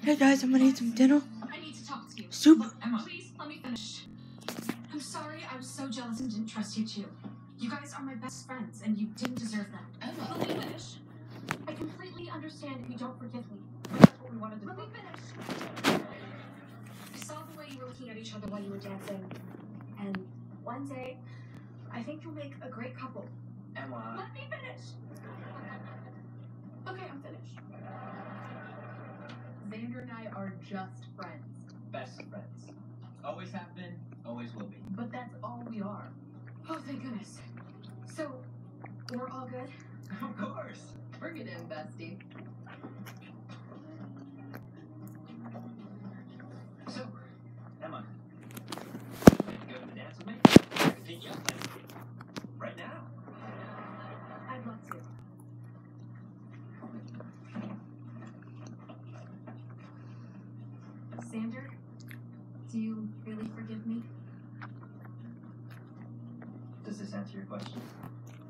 Hey guys, I'm gonna eat some dinner. I need to talk to you. Soup. Look, Emma, please let me finish. I'm sorry I was so jealous and didn't trust you too. You guys are my best friends, and you didn't deserve that. Emma, let me finish. I completely understand if you don't forgive me. But that's what we wanted to do. Let me finish. I saw the way you were looking at each other while you were dancing, and one day, I think you'll make a great couple. Emma. Let me finish. Okay, I'm finished. Xander and I are just friends. Best friends. Always have been, always will be. But that's all we are. Oh, thank goodness. So, we're all good? Of course. Bring it in, bestie. So, Emma, you go to the dance with me? I can pick you up then. Right now. I'd love to. Xander, do you really forgive me? Does this answer your question?